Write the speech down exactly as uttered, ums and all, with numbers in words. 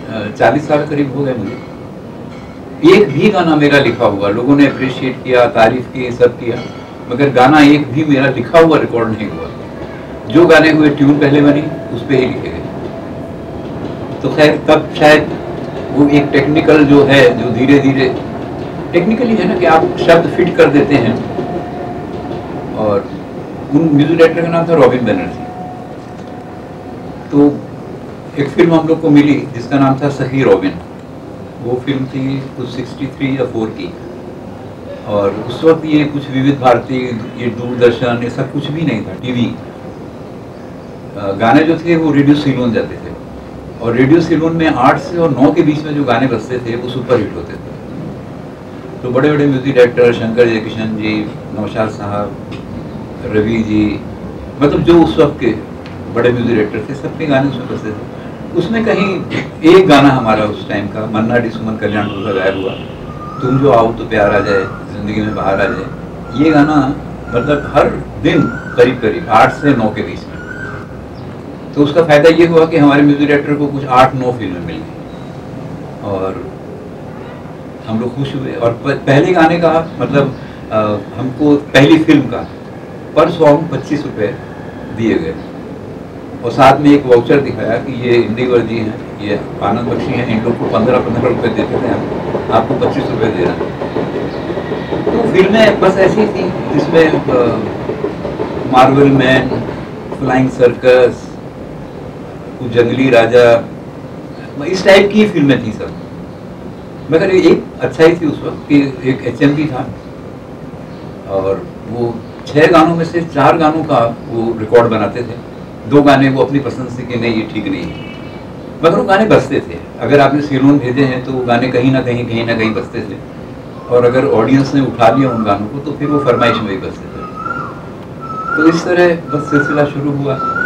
चालीस साल करीब हो गए मुझे, एक भी गाना मेरा लिखा हुआ, लोगों ने अप्रिशिएट किया, तारीफ की, सब किया, मगर गाना एक भी मेरा लिखा हुआ रिकॉर्ड नहीं हुआ। जो गाने हुए ट्यून पहले बनी, उस पर ही लिखे गए। तो खैर तब शायद वो एक टेक्निकल जो है, जो धीरे धीरे टेक्निकली है ना कि आप शब्द फिट कर देते हैं। और उन म्यूजिक डायरेक्टर का नाम था रॉबिन बनर्जी। तो एक फिल्म हम लोग को मिली जिसका नाम था सही रॉबिन। वो फिल्म थी कुछ सिक्सटी थ्री या फोर की, और उस वक्त ये कुछ विविध भारती, ये दूरदर्शन, ये सब कुछ भी नहीं था, टीवी। गाने जो थे वो रेडियो सिलोन जाते थे, और रेडियो सिलोन में आठ से और नौ के बीच में जो गाने बजते थे वो सुपर हिट होते थे। तो बड़े बड़े म्यूजिक डायरेक्टर, शंकर जयकिशन जी, नौशाद साहब, रवि जी, मतलब जो उस वक्त के बड़े म्यूजिक डायरेक्टर थे, सबके गाने उसमें बजते थे। उसमें कहीं एक गाना हमारा उस टाइम का मन्ना डी सुमन कल्याणपुर का गाया हुआ, तुम जो आओ तो प्यार आ जाए, जिंदगी में बाहर आ जाए, ये गाना मतलब हर दिन करीब करीब आठ से नौ के बीच में। तो उसका फायदा ये हुआ कि हमारे म्यूजिक डायरेक्टर को कुछ आठ नौ फिल्में मिल गई, और हम लोग खुश हुए। और पहले गाने का मतलब आ, हमको पहली फिल्म का पर सॉन्ग पच्चीस रुपए दिए गए, और साथ में एक वाउचर दिखाया कि ये इंदिवर जी हैं, ये आनंद बख्शी हैं, इन लोग को पंद्रह पंद्रह रुपये देते थे हम, आपको पच्चीस रुपये दे रहे हैं। तो फिल्में बस ऐसी थी जिसमें मार्वल मैन, फ्लाइंग सर्कस, कुछ जंगली राजा, इस टाइप की फिल्में थी सब। मगर एक अच्छाई थी उस वक्त कि एक एच एम पी था, और वो छह गानों में से चार गानों का वो रिकॉर्ड बनाते थे। दो गाने वो अपनी पसंद से कि नहीं ये ठीक नहीं है, मगर वो गाने बजते थे। अगर आपने सिलोन भेजे हैं तो वो गाने कहीं ना कहीं कहीं ना कहीं बजते थे, और अगर ऑडियंस ने उठा लिया उन गानों को तो फिर वो फरमाइश में ही बजते थे। तो इस तरह बस सिलसिला शुरू हुआ।